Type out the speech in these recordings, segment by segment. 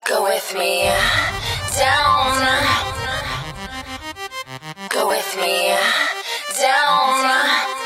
Go with me down. Go with me down.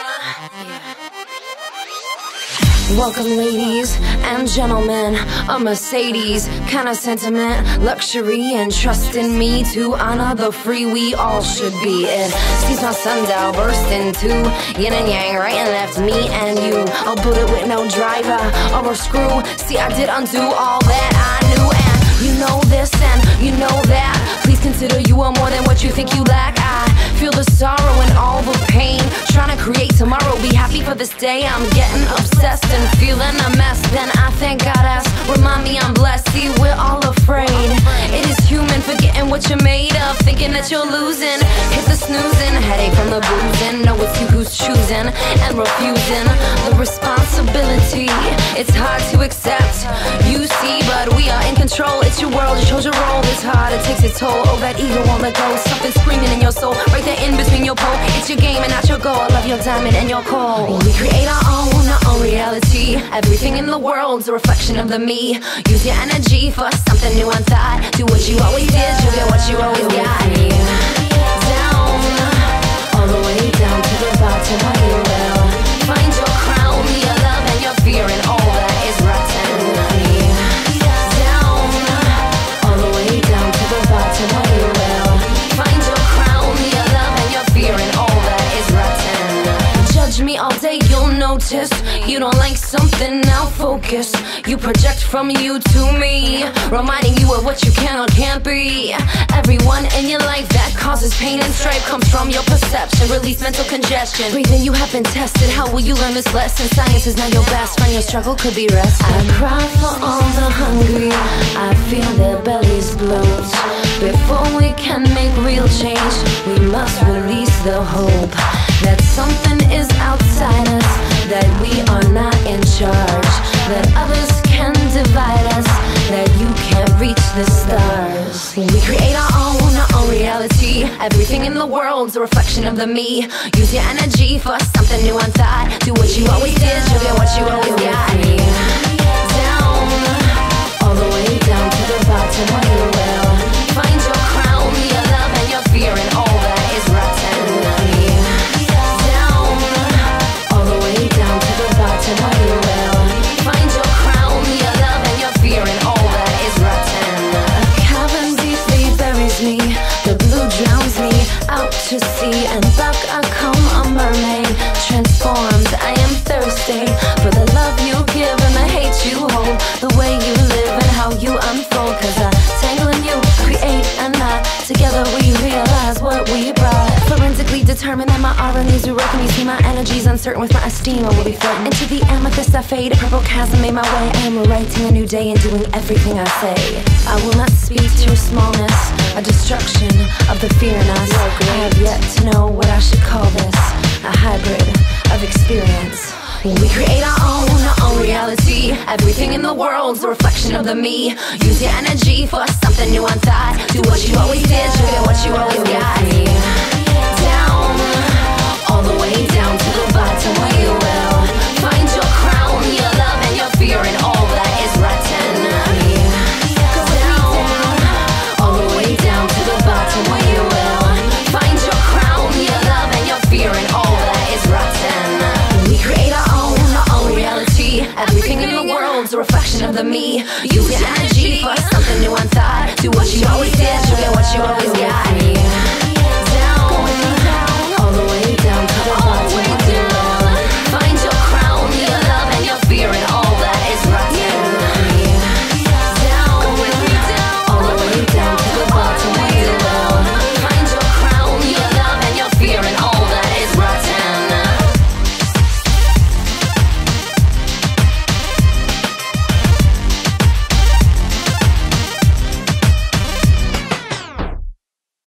Welcome ladies and gentlemen, a Mercedes kind of sentiment, luxury and trust in me to honor the free we all should be. It sees my sundial burst into yin and yang, right and left, me and you. I'll boot it with no driver or a screw. See, I did undo all that I knew, and you know this and you know that. Please consider you are more than what you think you lack. I feel the sorrow and all the pain, trying to create tomorrow, be happy for this day. I'm getting obsessed and feeling a mess. Then I thank God as remind me I'm blessed. See, we're all afraid. It is human, forgetting what you're made of, thinking that you're losing. Hit the snoozing, headache from the boozing. Know it's you who's choosing and refusing the responsibility. It's hard to accept, you see, but we are in control. It's your world, you chose your role. It's hard, it takes its toll. Oh, that ego won't let go. Something screaming in your soul, right there in between your pole. It's your game and not your goal. I love your diamond and your coal. We create our own reality. Everything in the world's a reflection of the me. Use your energy for something new on thought. Do what you always did, you'll get what you always got. Down, all the way down to the bottom where you will find your crown, your love and your fear and all that is rotten. Down, all the way down to the bottom where you will find your crown, your love and your fear and all that is rotten. Judge me all day, you'll notice you don't like something, now focus. You project from you to me, reminding you of what you can or can't be. Everyone in your life that causes pain and strife comes from your perception. Release mental congestion. Breathing, you have been tested. How will you learn this lesson? Science is not your best friend. Your struggle could be rest. I cry for all the hungry. I feel their bellies bloat. Before we can make real change, we must release the hope that something is outside us, that we are not in charge, that others can divide us, that you can't reach the stars. We create our own reality. Everything in the world's a reflection of the me. Use your energy for something new on thought. Do what you always did, you'll get what you always got. Down, all the way down to the bottom where you will find your crown, your love and your fear and all that is rotten. Down, all the way down to the bottom where you will find your crown, your love and your fear and all that is rotten. A cavern deeply buries me, the blue drowns me out to sea, and back I come a mermaid, transformed. I am thirsty for the love you give and the hate you hold, the way you live and how you unfold. Cause I tangle in you, create and not together we realize what we brought. Forensically determined that my aura needs reworking. You see my energy's uncertain with my esteem. I will be floating into the amethyst I fade. A purple chasm made my way. I am writing a new day and doing everything I say. I will not speak to your smallness, a destruction of the fear in us. I have yet to know what I should call this, a hybrid of experience. We create our own reality. Everything in the world's a reflection of the me. Use your energy for something new on thought. Do what you always did, you'll get what you always got.